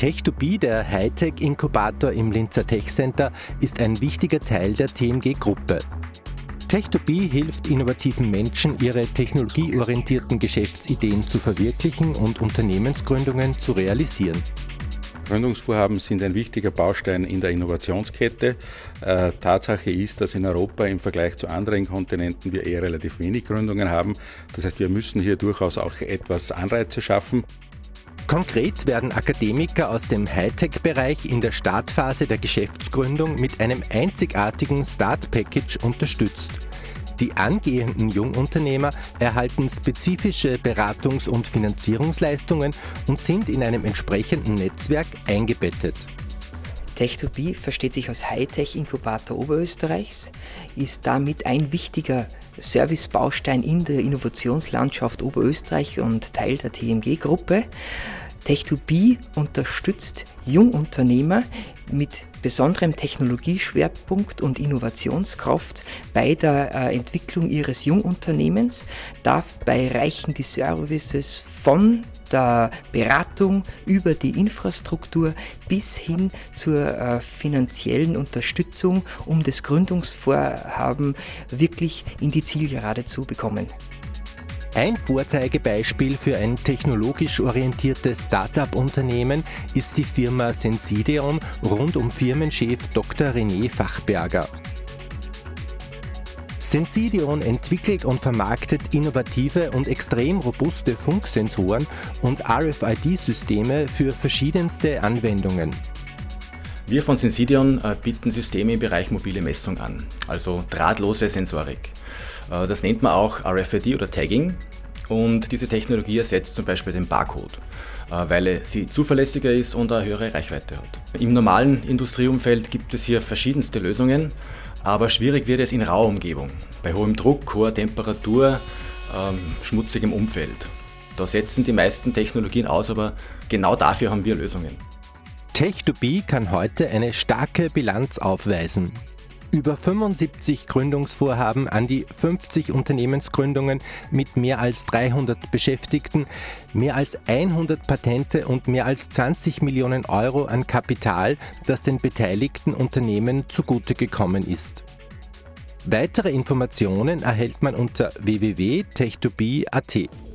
Tech2B, der Hightech-Inkubator im Linzer Tech Center, ist ein wichtiger Teil der TMG-Gruppe. Tech2B hilft innovativen Menschen, ihre technologieorientierten Geschäftsideen zu verwirklichen und Unternehmensgründungen zu realisieren. Gründungsvorhaben sind ein wichtiger Baustein in der Innovationskette. Tatsache ist, dass in Europa im Vergleich zu anderen Kontinenten wir eher relativ wenig Gründungen haben. Das heißt, wir müssen hier durchaus auch etwas Anreize schaffen. Konkret werden Akademiker aus dem Hightech-Bereich in der Startphase der Geschäftsgründung mit einem einzigartigen Start-Package unterstützt. Die angehenden Jungunternehmer erhalten spezifische Beratungs- und Finanzierungsleistungen und sind in einem entsprechenden Netzwerk eingebettet. Tech2B versteht sich als Hightech-Inkubator Oberösterreichs, ist damit ein wichtiger Servicebaustein in der Innovationslandschaft Oberösterreich und Teil der TMG-Gruppe. Tech2B unterstützt Jungunternehmer mit besonderem Technologieschwerpunkt und Innovationskraft bei der Entwicklung ihres Jungunternehmens. Dabei reichen die Services von der Beratung über die Infrastruktur bis hin zur finanziellen Unterstützung, um das Gründungsvorhaben wirklich in die Zielgerade zu bekommen. Ein Vorzeigebeispiel für ein technologisch orientiertes Start-up-Unternehmen ist die Firma Sensideon rund um Firmenchef Dr. René Fachberger. Sensideon entwickelt und vermarktet innovative und extrem robuste Funksensoren und RFID-Systeme für verschiedenste Anwendungen. Wir von Sensideon bieten Systeme im Bereich mobile Messung an, also drahtlose Sensorik. Das nennt man auch RFID oder Tagging und diese Technologie ersetzt zum Beispiel den Barcode, weil sie zuverlässiger ist und eine höhere Reichweite hat. Im normalen Industrieumfeld gibt es hier verschiedenste Lösungen, aber schwierig wird es in rauer Umgebung, bei hohem Druck, hoher Temperatur, schmutzigem Umfeld. Da setzen die meisten Technologien aus, aber genau dafür haben wir Lösungen. Tech2B kann heute eine starke Bilanz aufweisen. Über 75 Gründungsvorhaben an die 50 Unternehmensgründungen mit mehr als 300 Beschäftigten, mehr als 100 Patente und mehr als 20 Millionen Euro an Kapital, das den beteiligten Unternehmen zugute gekommen ist. Weitere Informationen erhält man unter www.tech2b.at.